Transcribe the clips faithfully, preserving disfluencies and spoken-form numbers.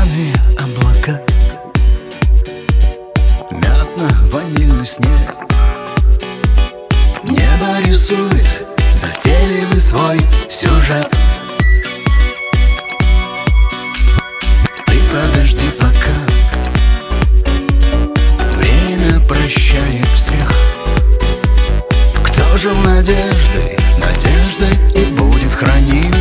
Черные облака, мятно-ванильный снег, небо рисует затейливый свой сюжет. Ты подожди пока, время прощает всех. Кто жил надеждой, надеждой и будет храним.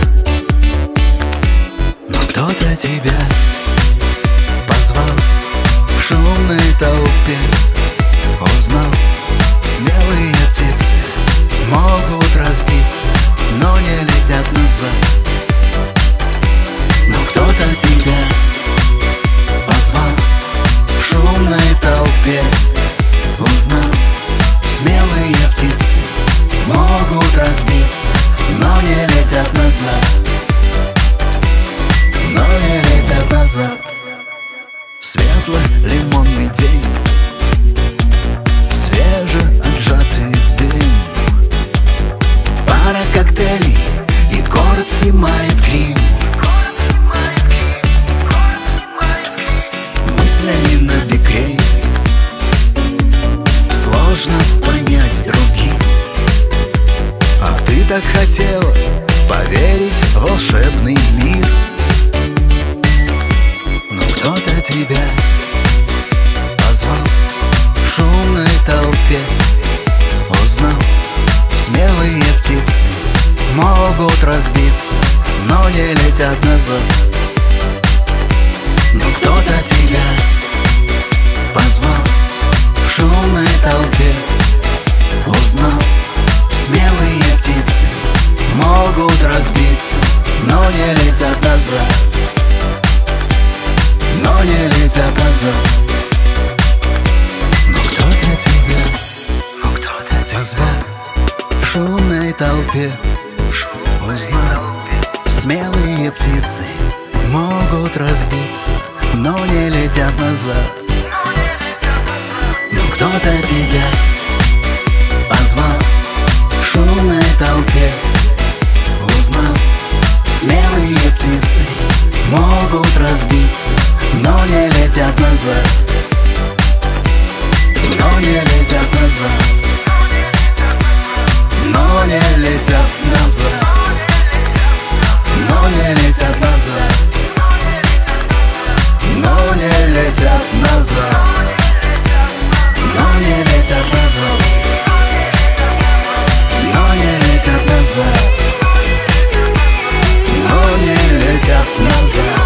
Но кто-то тебя позвал в шумной толпе, узнал. Смелые птицы могут разбиться, но не летят назад. Но кто-то тебя позвал в шумной толпе, узнал. Смелые птицы могут разбиться, но не летят назад. Но не летят назад. Светло-лимонный день, свежеотжатый дым, пара коктейлей, и город снимает грим. Мыслями набекрей, сложно понять другим. А ты так хотела поверить в волшебный мир. Но кто-то тебя позвал в шумной толпе, узнал. Смелые птицы могут разбиться, но не летят назад. Но кто-то тебя позвал в шумной толпе, узнал. Смелые птицы могут разбиться, но не летят назад. Но не летят назад. Но кто-то тебя позвал в шумной толпе, узнал. Смелые птицы могут разбиться, но не летят назад. Но кто-то тебя позвал в шумной толпе, узнал. Смелые птицы могут разбиться, но не летят назад. Но не летят назад. Но не летят назад. Но не летят назад. Но не летят назад. Но не летят назад. Но не летят назад. Но не летят назад.